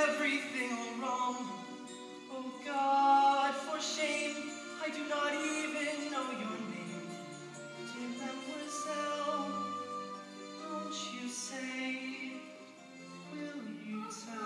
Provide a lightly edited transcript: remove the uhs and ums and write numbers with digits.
everything all wrong. Oh God, for shame, I do not even know your name. Dear mademoiselle, don't you say, will you tell?